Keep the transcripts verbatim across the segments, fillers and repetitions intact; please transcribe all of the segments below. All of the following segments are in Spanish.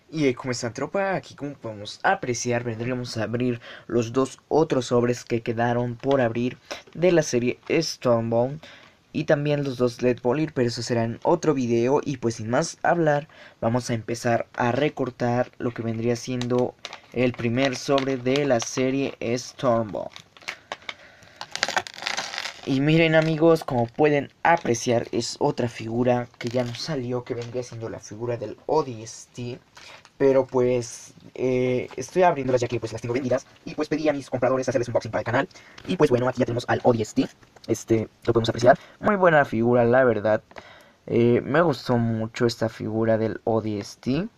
Y eh, como están tropa, aquí como podemos apreciar, vendríamos a abrir los dos otros sobres que quedaron por abrir de la serie Stormbound. Y también los dos Led Polir, pero eso será en otro video. Y pues sin más hablar, vamos a empezar a recortar lo que vendría siendo el primer sobre de la serie Stormbound. Y miren amigos, como pueden apreciar, es otra figura que ya nos salió, que vendría siendo la figura del O D S T. Pero pues eh, estoy abriéndolas ya que pues las tengo vendidas. Y pues pedí a mis compradores hacerles un unboxing para el canal. Y pues bueno, aquí ya tenemos al O D S T. Este, lo podemos apreciar. Muy buena figura, la verdad. Eh, me gustó mucho esta figura del O D S T.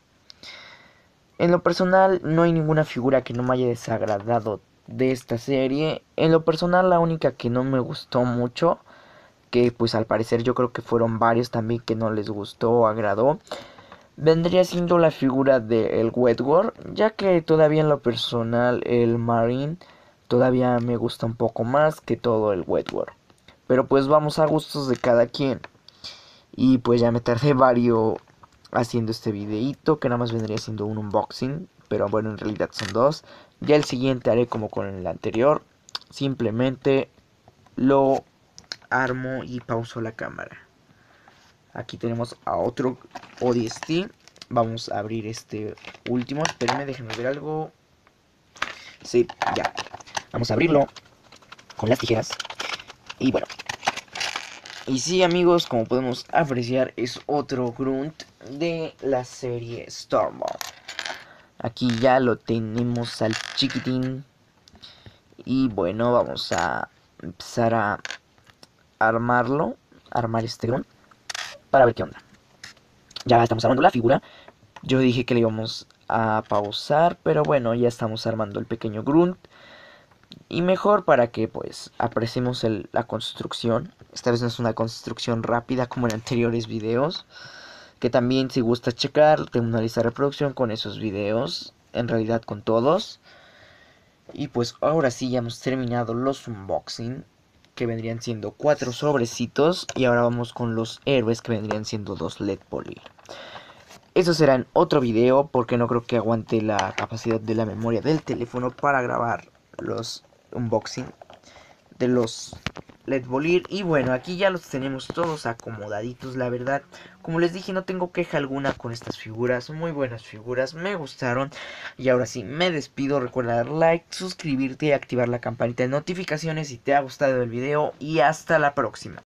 En lo personal, no hay ninguna figura que no me haya desagradado de esta serie. En lo personal, la única que no me gustó mucho, que pues al parecer yo creo que fueron varios también que no les gustó o agradó, vendría siendo la figura del Wedward, ya que todavía en lo personal el Marine todavía me gusta un poco más que todo el Wedward. Pero pues vamos a gustos de cada quien. Y pues ya me tardé varios haciendo este videito, que nada más vendría siendo un unboxing, pero bueno, en realidad son dos. Ya el siguiente haré como con el anterior, simplemente lo armo y pauso la cámara. Aquí tenemos a otro O D S T. Vamos a abrir este último. Espérenme, déjenme ver algo. Sí, ya. Vamos a abrirlo con las tijeras. Y bueno. Y sí, amigos, como podemos apreciar, es otro Grunt de la serie Stormbound. Aquí ya lo tenemos al chiquitín. Y bueno, vamos a empezar a armarlo. Armar este Grunt para ver qué onda. Ya estamos armando la figura. Yo dije que le íbamos a pausar, pero bueno, ya estamos armando el pequeño Grunt. Y mejor para que pues apreciemos el, la construcción. Esta vez no es una construcción rápida como en anteriores videos. Que también si gusta checar, tengo una lista de reproducción con esos videos. En realidad con todos. Y pues ahora sí ya hemos terminado los unboxing, que vendrían siendo cuatro sobrecitos. Y ahora vamos con los héroes, que vendrían siendo dos Led Poly. Eso será en otro video, porque no creo que aguante la capacidad de la memoria del teléfono para grabar los unboxing de los Led Bolir. Y bueno, aquí ya los tenemos todos acomodaditos, la verdad. Como les dije, no tengo queja alguna con estas figuras. Muy buenas figuras, me gustaron. Y ahora sí, me despido. Recuerda dar like, suscribirte y activar la campanita de notificaciones si te ha gustado el video. Y hasta la próxima.